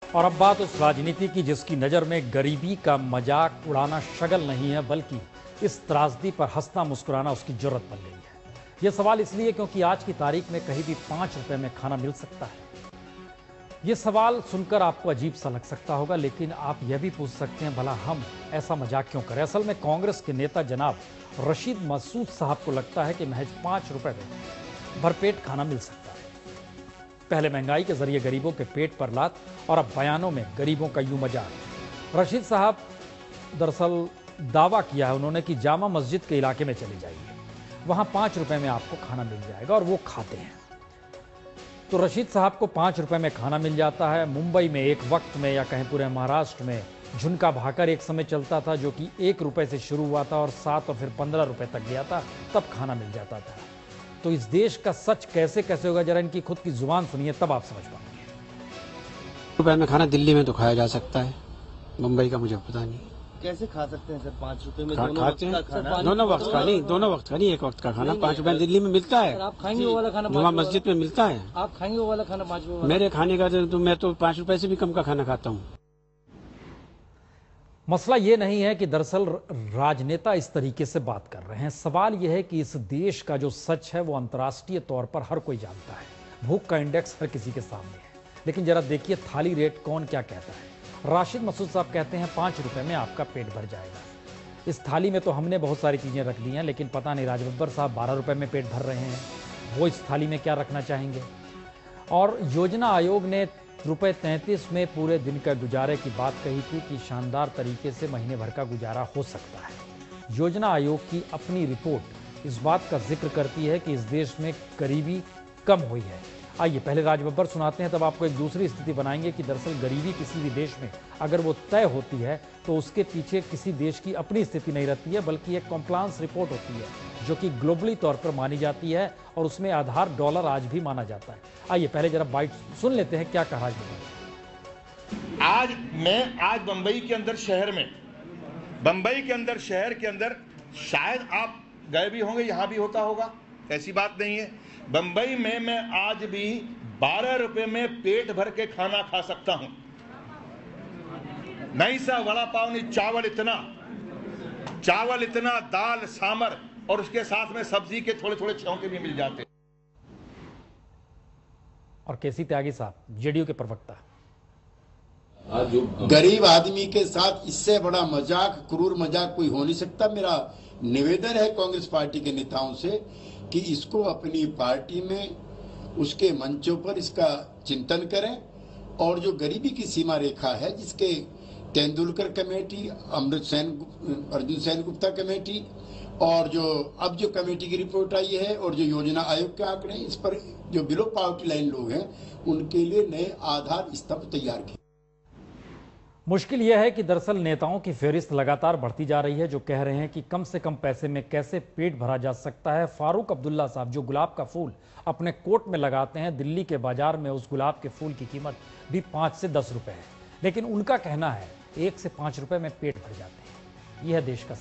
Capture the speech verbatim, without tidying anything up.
और अब बात उस राजनीति की जिसकी नज़र में गरीबी का मजाक उड़ाना शगल नहीं है, बल्कि इस त्रासदी पर हंसना मुस्कुराना उसकी जरूरत बन गई है। यह सवाल इसलिए क्योंकि आज की तारीख में कहीं भी पांच रुपए में खाना मिल सकता है। यह सवाल सुनकर आपको अजीब सा लग सकता होगा, लेकिन आप यह भी पूछ सकते हैं, भला हम ऐसा मजाक क्यों करें। असल में कांग्रेस के नेता जनाब रशीद मसूद साहब को लगता है कि महज पांच रुपए में भरपेट खाना मिल सकता है। पहले महंगाई के जरिए गरीबों के पेट पर लात और अब बयानों में गरीबों का यूं मजाक। रशीद साहब दरअसल दावा किया है उन्होंने कि जामा मस्जिद के इलाके में चले जाइए, वहां पांच रुपए में आपको खाना मिल जाएगा, और वो खाते हैं। तो रशीद साहब को पांच रुपए में खाना मिल जाता है। मुंबई में एक वक्त में या कहीं पूरे महाराष्ट्र में झुनका भाकर एक समय चलता था, जो कि एक रुपए से शुरू हुआ था और सात और फिर पंद्रह रुपए तक गया था, तब खाना मिल जाता था। तो इस देश का सच कैसे कैसे होगा, जरा इनकी खुद की जुबान सुनिए, तब आप समझ पाएंगे। रुपए में खाना दिल्ली में तो खाया जा सकता है, मुंबई का मुझे पता नहीं। कैसे खा सकते हैं सर पाँच रुपए में? खा, दोनों खाते वक्त हैं का खाना? दोनों वक्त का नहीं, दोनों वक्त का नहीं, एक वक्त का खाना पाँच रुपए दिल्ली में मिलता है। आप खाएंगे वो वाला खाना? जुमा मस्जिद में मिलता है। आप खाएंगे वो वाला खाना पाँच रुपए? मेरे खाने का तो मैं तो पाँच रुपए से भी कम का खाना खाता हूँ। मसला ये नहीं है कि दरअसल राजनेता इस तरीके से बात कर रहे हैं। सवाल यह है कि इस देश का जो सच है वो अंतर्राष्ट्रीय तौर पर हर कोई जानता है। भूख का इंडेक्स हर किसी के सामने है, लेकिन जरा देखिए थाली रेट कौन क्या कहता है। राशिद मसूद साहब कहते हैं पांच रुपए में आपका पेट भर जाएगा। इस थाली में तो हमने बहुत सारी चीजें रख दी हैं, लेकिन पता नहीं राजबब्बर साहब बारह रुपए में पेट भर रहे हैं, वो इस थाली में क्या रखना चाहेंगे। और योजना आयोग ने रुपए तैंतीस में पूरे दिन का गुजारे की बात कही थी कि शानदार तरीके से महीने भर का गुजारा हो सकता है। योजना आयोग की अपनी रिपोर्ट इस बात का जिक्र करती है कि इस देश में गरीबी कम हुई है। आइए पहले राजबब्बर सुनाते हैं, तब आपको एक दूसरी स्थिति बनाएंगे कि दरअसल गरीबी किसी भी देश में अगर वो तय होती है तो उसके पीछे किसी देश की अपनी स्थिति नहीं रहती है, बल्कि एक कॉम्प्लायंस रिपोर्ट होती है जो कि ग्लोबली तौर पर मानी जाती है, और उसमें आधार डॉलर आज भी माना जाता है। आइए पहले जरा बाइट सुन लेते हैं क्या कहा राजबब्बर। आज मैं आज बंबई के अंदर शहर में बंबई के अंदर शहर के अंदर शायद आप गए भी होंगे, यहां भी होता होगा, ऐसी बात नहीं है। बंबई में मैं आज भी बारह रुपए में पेट भर के खाना खा सकता हूं। नहीं सा वड़ा पाव नहीं, चावल इतना चावल इतना दाल सांबर, और उसके साथ में सब्जी के थोड़े थोड़े छौंके भी मिल जाते। और केसी त्यागी साहब जेडीयू के प्रवक्ता, गरीब आदमी के साथ इससे बड़ा मजाक, क्रूर मजाक कोई हो नहीं सकता। मेरा निवेदन है कांग्रेस पार्टी के नेताओं से कि इसको अपनी पार्टी में उसके मंचों पर इसका चिंतन करें, और जो गरीबी की सीमा रेखा है, जिसके Tendulkar committee, Amrit Sen, Arjun Sengupta committee, और जो अब जो कमेटी की रिपोर्ट आई है, और जो योजना आयोग के आंकड़े, इस पर जो बिलो पॉवर्टी लाइन लोग हैं उनके लिए नए आधार स्तंभ तैयार किए। मुश्किल यह है कि दरअसल नेताओं की फेहरिस्त लगातार बढ़ती जा रही है, जो कह रहे हैं कि कम से कम पैसे में कैसे पेट भरा जा सकता है। फारूक अब्दुल्ला साहब जो गुलाब का फूल अपने कोट में लगाते हैं, दिल्ली के बाजार में उस गुलाब के फूल की कीमत भी पाँच से दस रुपए है, लेकिन उनका कहना है एक से पाँच रुपए में पेट भर जाते हैं। यह है देश का